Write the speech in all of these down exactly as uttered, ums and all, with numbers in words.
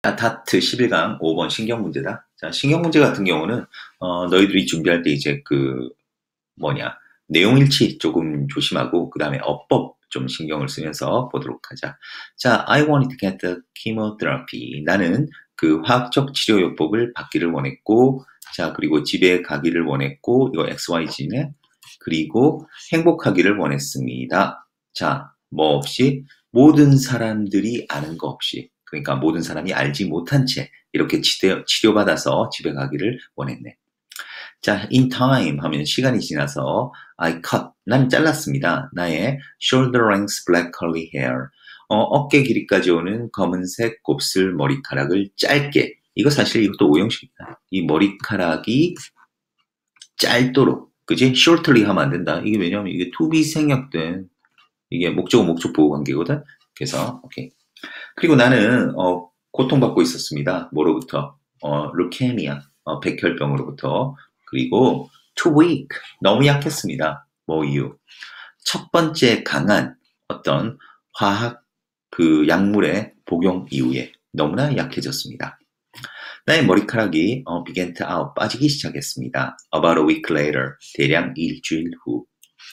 자, 다트 십일 강 오 번 신경 문제다. 자, 신경 문제 같은 경우는 어, 너희들이 준비할 때 이제 그 뭐냐 내용 일치 조금 조심하고 그 다음에 어법 좀 신경을 쓰면서 보도록 하자. 자, I wanted to get the chemotherapy. 나는 그 화학적 치료요법을 받기를 원했고, 자 그리고 집에 가기를 원했고, 이거 엑스 와이 지네. 그리고 행복하기를 원했습니다. 자, 뭐 없이 모든 사람들이 아는 거 없이, 그러니까 모든 사람이 알지 못한 채 이렇게 치료, 치료받아서 집에 가기를 원했네. 자, in time 하면 시간이 지나서 I cut, 난 잘랐습니다. 나의 shoulder length black curly hair, 어, 어깨 길이까지 오는 검은색 곱슬 머리카락을 짧게. 이거 사실 이것도 오형식이다. 이 머리카락이 짧도록, 그지? shortly 하면 안 된다. 이게 왜냐면 이게 to be 생략된 이게 목적어 목적 보호 관계거든. 그래서 오케이. 그리고 나는 어, 고통받고 있었습니다. 뭐로부터? 어, 루케미아, 어, 백혈병으로부터. 그리고 too weak, 너무 약했습니다. 뭐 이유? 첫 번째 강한 어떤 화학 그 약물의 복용 이후에 너무나 약해졌습니다. 나의 머리카락이 어, began to out, 빠지기 시작했습니다. About a week later, 대략 일주일 후.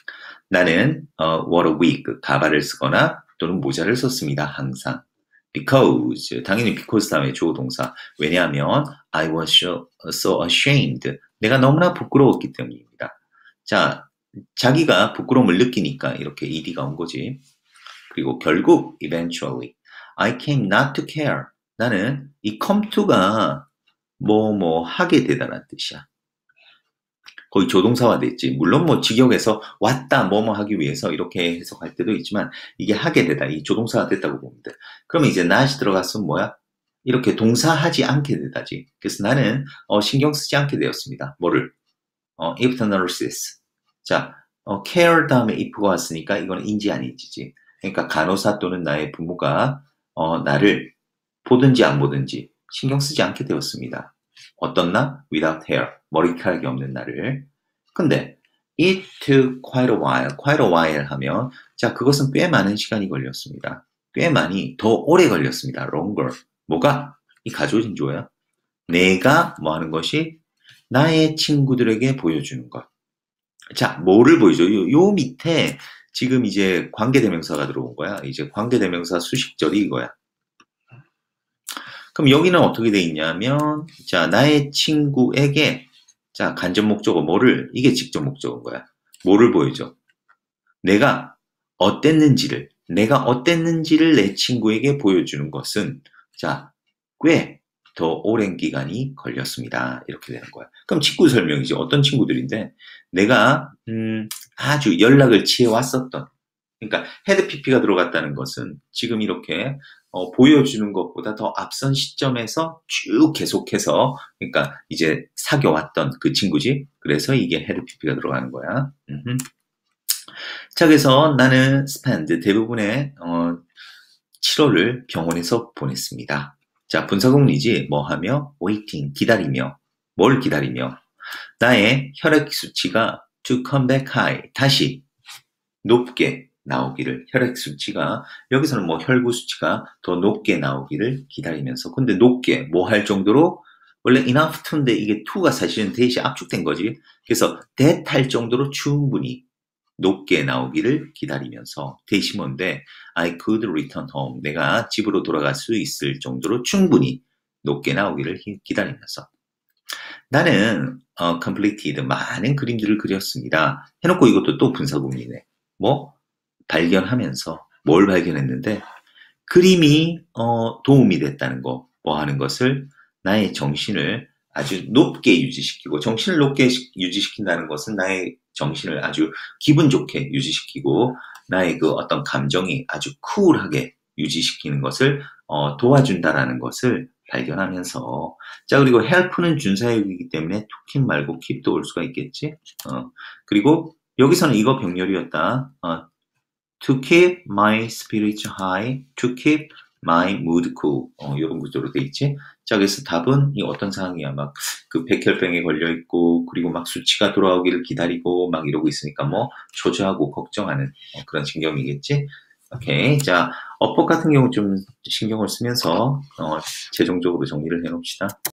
나는 어, what a week, 가발을 쓰거나 또는 모자를 썼습니다. 항상. Because, 당연히 because 다음에 주어 동사. 왜냐하면 I was so, so ashamed. 내가 너무나 부끄러웠기 때문입니다. 자, 자기가 부끄러움을 느끼니까 이렇게 ed가 온 거지. 그리고 결국 eventually I came not to care. 나는 이 come to가 뭐 뭐 하게 되다라는 뜻이야. 거의 조동사화 됐지. 물론 뭐 직역에서 왔다 뭐뭐 하기 위해서 이렇게 해석할 때도 있지만 이게 하게 되다. 이 조동사가 됐다고 보면 돼. 그러면 이제 not이 들어갔으면 뭐야? 이렇게 동사하지 않게 되다지. 그래서 나는 어, 신경 쓰지 않게 되었습니다. 뭐를? 어, if the nurses. 자, 어, care 다음에 if가 왔으니까 이거는 인지 아닌지지. 그러니까 간호사 또는 나의 부모가 어, 나를 보든지 안 보든지 신경 쓰지 않게 되었습니다. 어떤 나? without hair. 머리카락이 없는 나를. 근데 it took quite a while. quite a while 하면 자, 그것은 꽤 많은 시간이 걸렸습니다. 꽤 많이, 더 오래 걸렸습니다. longer. 뭐가? 이 가조진 조야. 내가 뭐 하는 것이 나의 친구들에게 보여주는 것. 자, 뭐를 보여줘? 요, 요 밑에 지금 이제 관계대명사가 들어온 거야. 이제 관계대명사 수식절이 이거야. 그럼 여기는 어떻게 돼 있냐면, 자, 나의 친구에게, 자, 간접 목적어 뭐를, 이게 직접 목적어인 거야. 뭐를 보여줘? 내가 어땠는지를, 내가 어땠는지를 내 친구에게 보여주는 것은, 자, 꽤 더 오랜 기간이 걸렸습니다. 이렇게 되는 거야. 그럼 친구 설명이지. 어떤 친구들인데, 내가, 음, 아주 연락을 취해왔었던, 그러니까 헤드 피피가 들어갔다는 것은 지금 이렇게 어, 보여주는 것보다 더 앞선 시점에서 쭉 계속해서, 그러니까 이제 사귀어왔던 그 친구지. 그래서 이게 헤드 피피가 들어가는 거야. 음흠. 자, 그래서 나는 spend 대부분의 어, 칠월을 병원에서 보냈습니다. 자, 분사구문이지. 뭐 하며? waiting, 기다리며. 뭘 기다리며? 나의 혈액 수치가 to come back high, 다시 높게 나오기를, 혈액 수치가, 여기서는 뭐 혈구 수치가 더 높게 나오기를 기다리면서. 근데 높게 뭐 할 정도로? 원래 enough to인데 이게 to가 사실은 대시 압축된 거지. 그래서 that 할 정도로 충분히 높게 나오기를 기다리면서. 대시 뭔데? I could return home. 내가 집으로 돌아갈 수 있을 정도로 충분히 높게 나오기를 기다리면서. 나는 어, completed, 많은 그림들을 그렸습니다. 해놓고 이것도 또 분사구문이네. 뭐? 발견하면서. 뭘 발견했는데? 그림이 어, 도움이 됐다는 거. 뭐 하는 것을? 나의 정신을 아주 높게 유지시키고, 정신을 높게 유지시킨다는 것은 나의 정신을 아주 기분 좋게 유지시키고, 나의 그 어떤 감정이 아주 쿨하게 유지시키는 것을 어, 도와준다라는 것을 발견하면서. 자, 그리고 help는 준사역이기 때문에 to keep 말고 keep도 올 수가 있겠지. 어, 그리고 여기서는 이거 병렬이었다. 어, to keep my spirits high, to keep my mood cool. 어, 이런 구조로 돼 있지. 자, 그래서 답은 이 어떤 상황이야? 막 그 백혈병에 걸려 있고, 그리고 막 수치가 돌아오기를 기다리고 막 이러고 있으니까 뭐 초조하고 걱정하는 어, 그런 신경이겠지. 오케이. 자, 어법 같은 경우 좀 신경을 쓰면서 어, 최종적으로 정리를 해 놓읍시다.